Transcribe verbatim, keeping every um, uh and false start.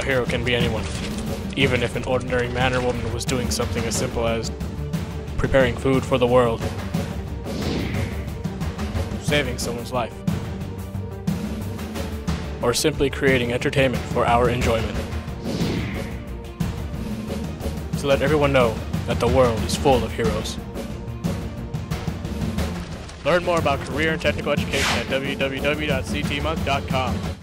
A hero can be anyone, even if an ordinary man or woman was doing something as simple as preparing food for the world, saving someone's life, or simply creating entertainment for our enjoyment. To let everyone know that the world is full of heroes. Learn more about career and technical education at w w w dot c t month dot com.